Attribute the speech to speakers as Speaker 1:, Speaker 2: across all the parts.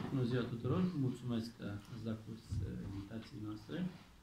Speaker 1: Bună ziua tuturor! Mulțumesc că ați dat curs invitației noastre.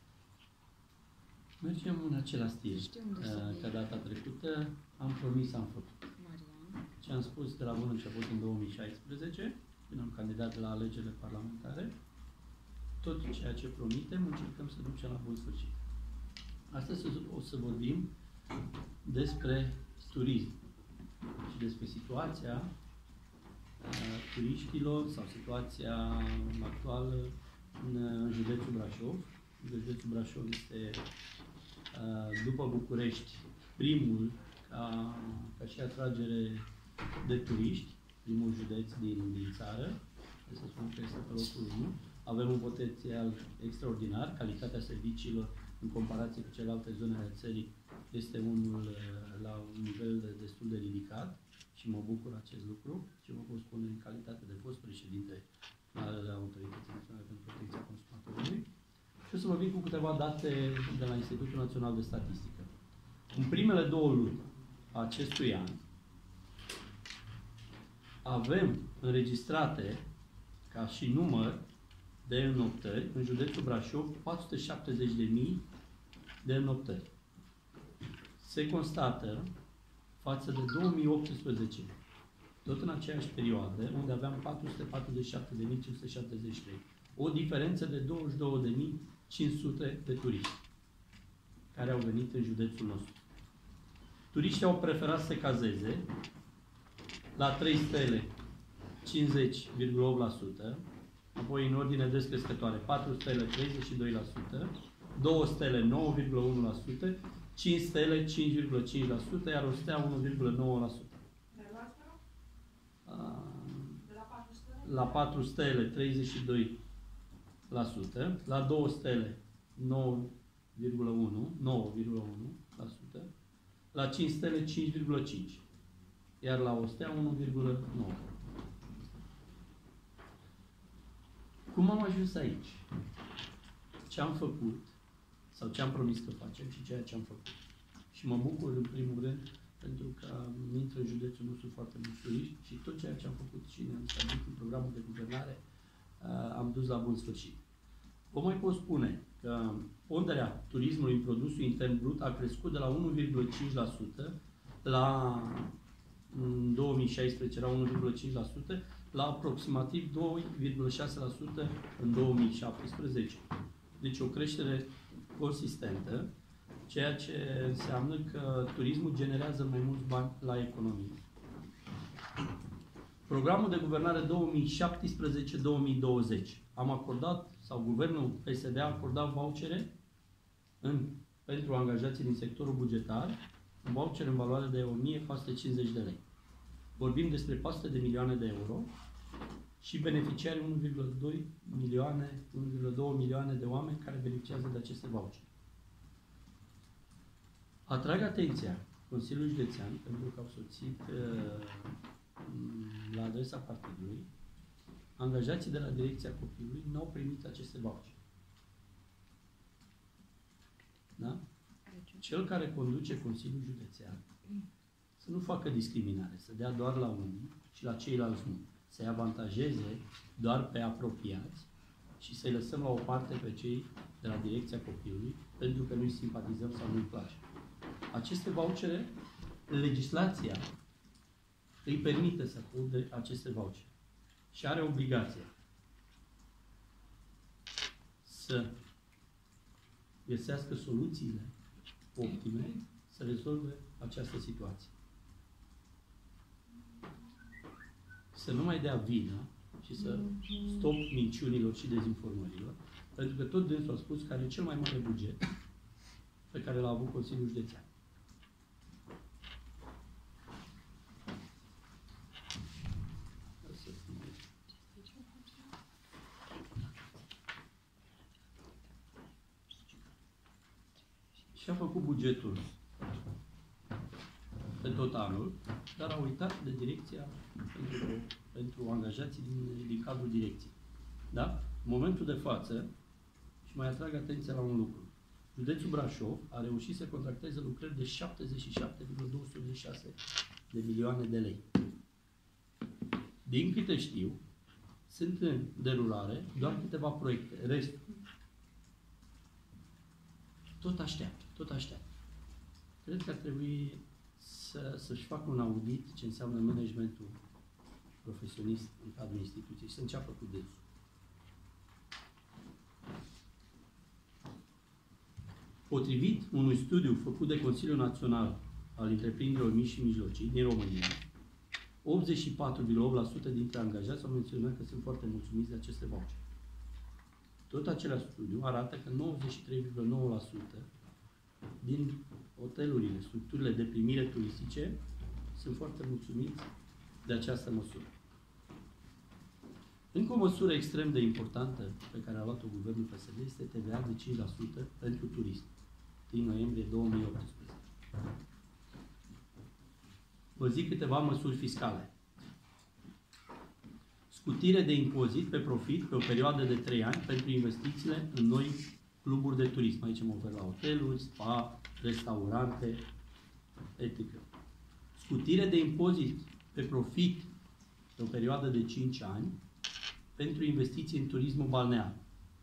Speaker 1: Mergem în același stil. Ca data trecută am promis, am făcut. Ce am spus de la bun început în 2016, când am candidat la alegerile parlamentare, tot ceea ce promitem încercăm să ducem la bun sfârșit. Astăzi o să vorbim despre turism și despre situația turiștilor sau situația actuală în județul Brașov. Județul Brașov este, după București, primul ca și atragere de turiști, primul județ din țară. Trebuie să spun că este pe locul 1. Avem un potențial extraordinar. Calitatea serviciilor în comparație cu celelalte zone ale țării este unul la un nivel destul de ridicat și mă bucur acest lucru și vă pot spune în calitate de fost președinte al Autorității Naționale pentru Protecția Consumatorului. Și o să vă vin cu câteva date de la Institutul Național de Statistică. În primele 2 luni a acestui an avem înregistrate ca și număr de înoptări în județul Brașov 470.000 de înoptări. Se constată față de 2018, tot în aceeași perioadă, unde aveam 447.573, o diferență de 22.500 de turiști care au venit în județul nostru. Turiștii au preferat să se cazeze la 3 stele 50,8%, apoi în ordine descrescătoare 4 stele 32%, 2 stele 9,1%, 5 stele 5,5%, iar o stea 1,9%. La 4 stele 32%, la 2 stele 9,1%, la 5 stele 5,5%, iar la o stea 1,9%. Cum am ajuns aici? Ce am făcut? Sau ce am promis că facem și ceea ce am făcut. Și mă bucur, în primul rând, pentru că intră în județul nostru foarte mulți turiști și tot ceea ce am făcut și ne-am stabilit în programul de guvernare am dus la bun sfârșit. Vă mai pot spune că ponderea turismului în produsul intern brut a crescut de la 1,5% în 2016 era 1,5%, la aproximativ 2,6% în 2017. Deci o creștere consistentă, ceea ce înseamnă că turismul generează mai mulți bani la economie. Programul de guvernare 2017-2020 am acordat, sau guvernul PSD a acordat vouchere pentru angajații din sectorul bugetar, un voucher în valoare de 1450 de lei. Vorbim despre 400 de milioane de euro și beneficiari 1,2 milioane de oameni care beneficiază de aceste vouchere. Atrag atenția Consiliului Județean, pentru că au soțit la adresa partidului, angajații de la Direcția Copilului nu au primit aceste vouchere. Da? Cel care conduce Consiliul Județean să nu facă discriminare, să dea doar la unii și la ceilalți nu. Să-i avantajeze doar pe apropiați și să-i lăsăm la o parte pe cei de la Direcția Copilului, pentru că nu-i simpatizăm sau nu-i place. Aceste vouchere, legislația îi permite să acorde aceste vouchere și are obligația să găsească soluțiile optime să rezolve această situație. Să nu mai dea vină și să stop minciunilor și dezinformărilor, pentru că tot dânsul a spus că are cel mai mare buget pe care l-a avut Consiliul Județean. Și a făcut bugetul pe tot anul, dar a uitat de direcția pentru angajații din cadrul direcției. Da? În momentul de față, și mai atrag atenția la un lucru, județul Brașov a reușit să contracteze lucrări de 77,286 de milioane de lei. Din câte știu, Sunt în derulare doar câteva proiecte. Restul tot așteaptă. Cred că ar trebui să-și facă un audit ce înseamnă managementul profesionist în cadrul instituției și să înceapă cu dânsul. Potrivit unui studiu făcut de Consiliul Național al Întreprinderilor Mici și Mijlocii din România, 84,8% dintre angajați au menționat că sunt foarte mulțumiți de aceste vouchere. Tot același studiu arată că 93,9% din hotelurile, structurile de primire turistice sunt foarte mulțumiți de această măsură. Încă o măsură extrem de importantă pe care a luat-o guvernul PSD este TVA de 5% pentru turism, din noiembrie 2018. Vă zic câteva măsuri fiscale. Scutire de impozit pe profit pe o perioadă de 3 ani pentru investițiile în noi cluburi de turism. Aici mă ofer la hoteluri, spa, restaurante, etc. Scutire de impozit pe profit pe o perioadă de 5 ani pentru investiții în turismul balnear.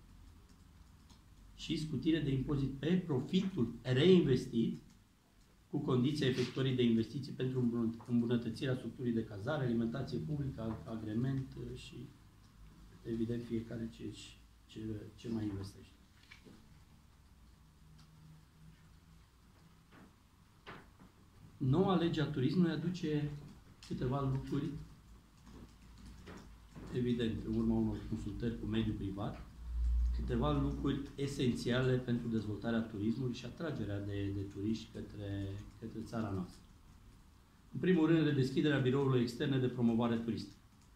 Speaker 1: Și scutire de impozit pe profitul reinvestit cu condiția efectuării de investiții pentru îmbunătățirea structurii de cazare, alimentație publică, agrement și, evident, fiecare ce mai investește. Noua lege a turismului aduce câteva lucruri, evident, în urma unor consultări cu mediul privat, câteva lucruri esențiale pentru dezvoltarea turismului și atragerea de turiști către țara noastră. În primul rând, redeschiderea birourilor externe de promovare turistică.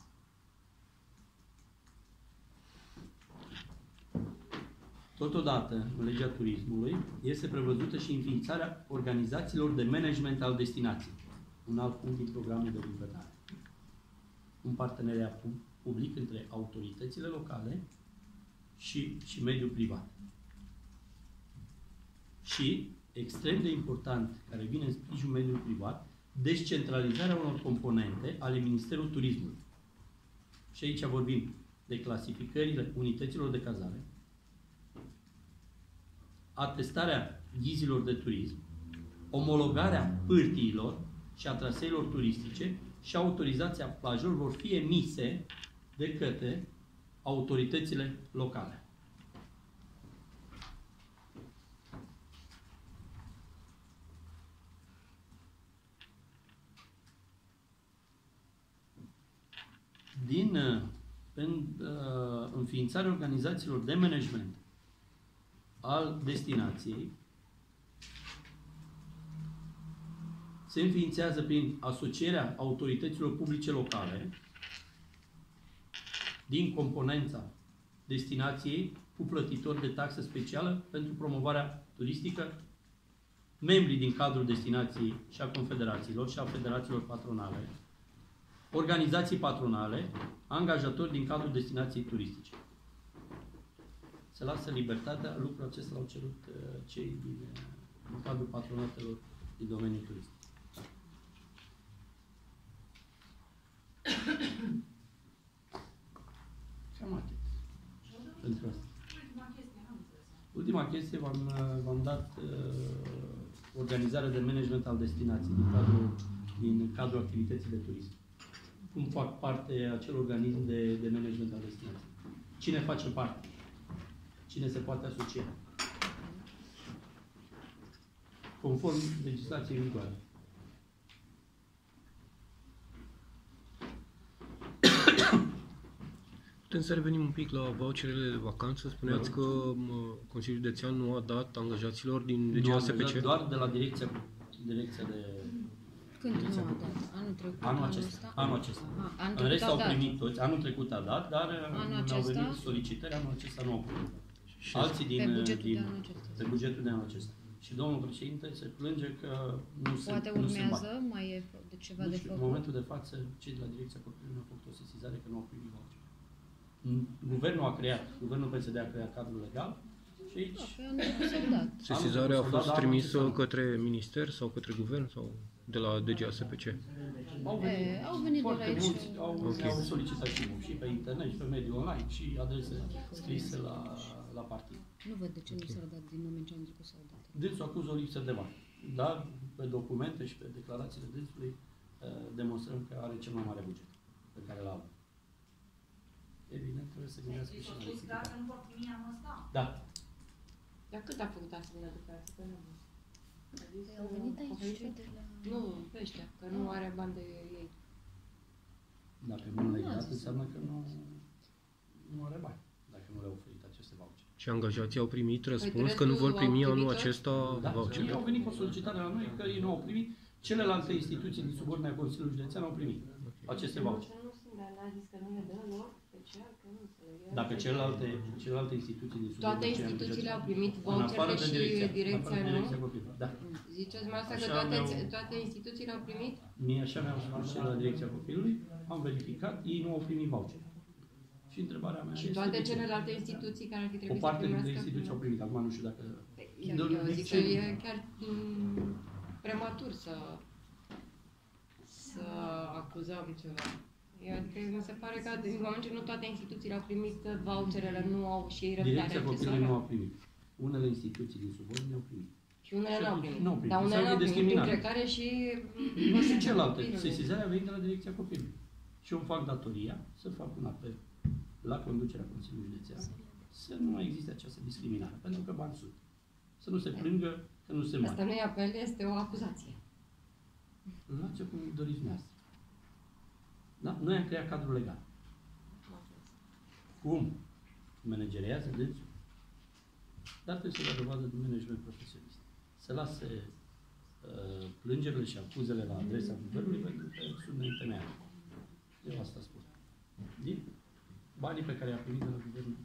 Speaker 1: Totodată, în legea turismului, este prevăzută și înființarea organizațiilor de management al destinației, un alt punct din programul de guvernare. Un parteneriat public între autoritățile locale și mediul privat. Și, extrem de important, care vine în sprijinul mediului privat, descentralizarea unor componente ale Ministerului Turismului. Și aici vorbim de clasificările unităților de cazare, atestarea ghizilor de turism, omologarea pârtiilor și a traseelor turistice și autorizația plajelor vor fi emise de către autoritățile locale. Din înființarea organizațiilor de management al destinației se înființează prin asocierea autorităților publice locale din componența destinației cu plătitori de taxă specială pentru promovarea turistică, membrii din cadrul destinației și a confederațiilor și a federațiilor patronale, organizații patronale, angajatori din cadrul destinației turistice. Se lasă libertatea, lucrul acesta l-au cerut cei din cadrul patronatelor din domeniul turistic. Cam atât. Pentru asta. Ultima chestie v-am dat organizarea de management al destinației din cadrul activității de turism. Cum fac parte acel organism de management al destinației? Cine face parte? Cine se poate asocia? Conform legislației vigoare.
Speaker 2: Putem să revenim un pic la voucherele de vacanță. Spuneați că Consiliul Județean nu a dat angajaților din DGASPC.
Speaker 1: Doar de la direcția de...
Speaker 3: Când nu a dat? Anul trecut?
Speaker 1: Anul acesta. În rest au primit toți. Anul trecut a dat, dar au venit solicitări, anul acesta nu au primit. Alții din bugetul de anul acesta. Și domnul președinte se plânge că nu se
Speaker 3: poate urmează, mai e de ceva de făcut.
Speaker 1: În momentul de față, cei de la direcția copilului au făcut o sesizare că nu au primit voucher. Guvernul PSD a creat cadrul legal și aici...
Speaker 2: Sesizarea a fost trimisă către minister sau către guvern? Sau... de la DGASPC?
Speaker 1: Au venit,
Speaker 3: Au venit de la
Speaker 1: foarte
Speaker 3: aici.
Speaker 1: mulți,
Speaker 2: Ok.
Speaker 1: au solicitat și pe internet, și pe mediul online, și adrese scrise la partid.
Speaker 3: Nu văd de ce nu s-au dat din moment ce am trecut s-au dat.
Speaker 1: Dânsul acuză o lipsă de bani, dar pe documente și pe declarațiile dânsului demonstrăm că are cel mai mare buget pe care l-a avut. Evident, trebuie să gândească și la
Speaker 4: Dacă nu vor primi anul ăsta.
Speaker 1: Da.
Speaker 5: Dar cât a făcut asemenea declarație? Că nu am văzut.
Speaker 3: Păi au venit aici cei de la...
Speaker 5: Nu, pe ăștia, că nu are bani de ei.
Speaker 1: Dacă nu le-ai dat, înseamnă că nu are bani, dacă nu le-au oferit aceste vouchere.
Speaker 2: Și angajații au primit răspuns
Speaker 5: restul
Speaker 2: că nu vor
Speaker 5: au
Speaker 2: primi
Speaker 5: primit
Speaker 2: anul
Speaker 5: tot?
Speaker 2: acesta
Speaker 1: Da,
Speaker 2: voucher.
Speaker 1: ei au venit cu o solicitare la noi că ei nu au primit, celelalte instituții din subordinea Consiliului Județean au primit aceste vouchere.
Speaker 5: Nu sunt, dar n-a zis că nu le dă lor pe cea, că nu înțeleg.
Speaker 1: Dar pe celelalte instituții din subordinea
Speaker 5: Toate instituțiile au primit
Speaker 1: în afară
Speaker 5: voucherele
Speaker 1: de
Speaker 5: și direcția,
Speaker 1: în afară de
Speaker 5: nu?
Speaker 1: direcția copilului. Da.
Speaker 5: Ziceți mă asta că
Speaker 1: Așa
Speaker 5: toate instituțiile au primit?
Speaker 1: Mie așa mi-au spus și la direcția copilului, am verificat, ei nu au primit voucher. Și întrebarea mea
Speaker 5: Și
Speaker 1: este
Speaker 5: toate
Speaker 1: de ce?
Speaker 5: celelalte instituții care ar fi
Speaker 1: O
Speaker 5: trebuit să
Speaker 1: parte dintre
Speaker 5: primească?
Speaker 1: instituții au primit, acum nu știu dacă...
Speaker 5: Eu zic că e chiar prematur să acuzăm ceva. Adică mi se pare că în moment ce nu toate instituțiile au primit voucherele, nu au și ei răbdare.
Speaker 1: Direcția copilului nu a primit. Unele instituții din subordine au primit.
Speaker 5: Și unele nu au primit.
Speaker 1: Nu au primit.
Speaker 5: Dar unele
Speaker 1: Înseamnă
Speaker 5: nu au primit,
Speaker 1: discriminare.
Speaker 5: printre care și...
Speaker 1: Și celelalte. Sesizarea a venit de la direcția copilului. Și eu îmi fac datoria să fac un apel la conducerea Consiliului Județean să nu mai existe această discriminare, pentru că bani sunt. Să nu se plângă că nu se
Speaker 5: Asta
Speaker 1: mai.
Speaker 5: nu e apel, este o acuzație.
Speaker 1: La ce cum doriți dumneavoastră. Da? Noi am creat cadrul legal. Cum? Manageriază dânsul. Dar trebuie să dea dovadă de management profesionist. Să lase plângerile și acuzele la adresa guvernului pentru că sunt neîntemeiate. Eu asta spun. Din banii pe care i-a primit de la guvernul